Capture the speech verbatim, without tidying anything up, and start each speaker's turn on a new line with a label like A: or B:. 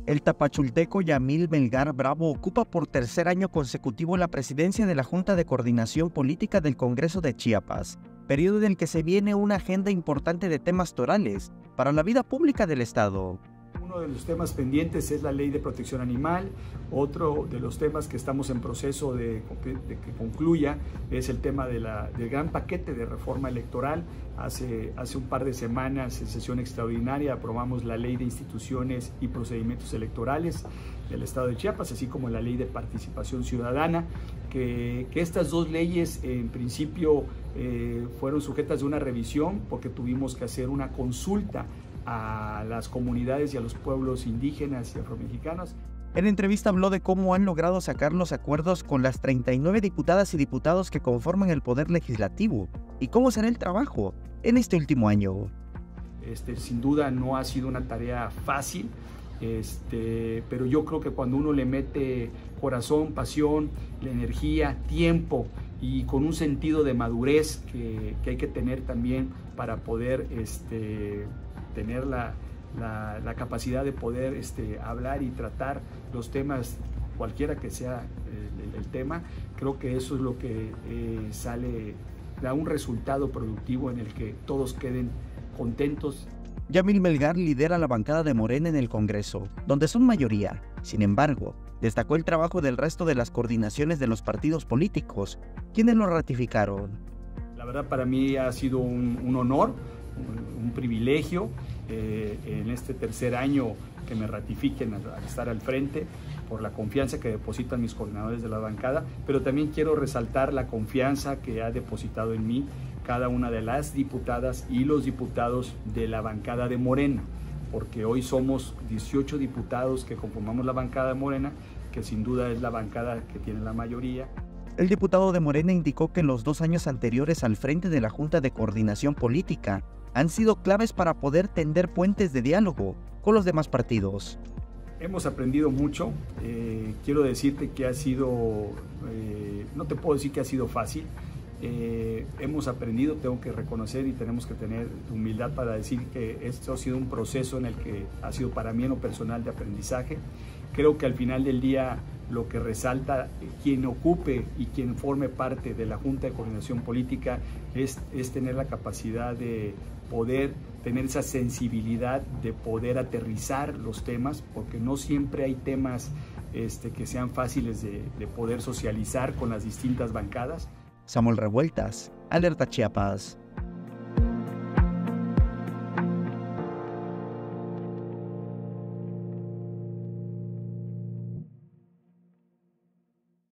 A: El tapachulteco Yamil Melgar Bravo ocupa por tercer año consecutivo la presidencia de la Junta de Coordinación Política del Congreso de Chiapas, periodo en el que se viene una agenda importante de temas torales para la vida pública del Estado.
B: Uno de los temas pendientes es la ley de protección animal, otro de los temas que estamos en proceso de, de que concluya es el tema de la, del gran paquete de reforma electoral. Hace, hace un par de semanas en sesión extraordinaria aprobamos la ley de instituciones y procedimientos electorales del Estado de Chiapas, así como la ley de participación ciudadana, que, que estas dos leyes en principio eh, fueron sujetas de una revisión porque tuvimos que hacer una consulta a las comunidades y a los pueblos indígenas y afromexicanos.
A: En entrevista habló de cómo han logrado sacar los acuerdos con las treinta y nueve diputadas y diputados que conforman el Poder Legislativo y cómo será el trabajo en este último año.
B: Este, sin duda no ha sido una tarea fácil, este, pero yo creo que cuando uno le mete corazón, pasión, la energía, tiempo y con un sentido de madurez que, que hay que tener también para poder este, tener la, la, la capacidad de poder este, hablar y tratar los temas, cualquiera que sea el, el tema, creo que eso es lo que eh, sale, da un resultado productivo en el que todos queden contentos.
A: Yamil Melgar lidera la bancada de Morena en el Congreso, donde son mayoría. Sin embargo, destacó el trabajo del resto de las coordinaciones de los partidos políticos, quienes lo ratificaron.
B: La verdad para mí ha sido un, un honor, un, un privilegio eh, en este tercer año que me ratifiquen al, al estar al frente, por la confianza que depositan mis coordinadores de la bancada, pero también quiero resaltar la confianza que ha depositado en mí cada una de las diputadas y los diputados de la bancada de Morena, porque hoy somos dieciocho diputados que conformamos la bancada de Morena, que sin duda es la bancada que tiene la mayoría.
A: El diputado de Morena indicó que los dos años anteriores al frente de la Junta de Coordinación Política han sido claves para poder tender puentes de diálogo con los demás partidos.
B: Hemos aprendido mucho, eh, quiero decirte que ha sido, eh, no te puedo decir que ha sido fácil, eh, hemos aprendido, tengo que reconocer y tenemos que tener humildad para decir que esto ha sido un proceso en el que ha sido para mí en lo personal de aprendizaje. Creo que al final del día lo que resalta quien ocupe y quien forme parte de la Junta de Coordinación Política es, es tener la capacidad de poder tener esa sensibilidad de poder aterrizar los temas, porque no siempre hay temas este, que sean fáciles de, de poder socializar con las distintas bancadas.
A: Samuel Revueltas, Alerta Chiapas.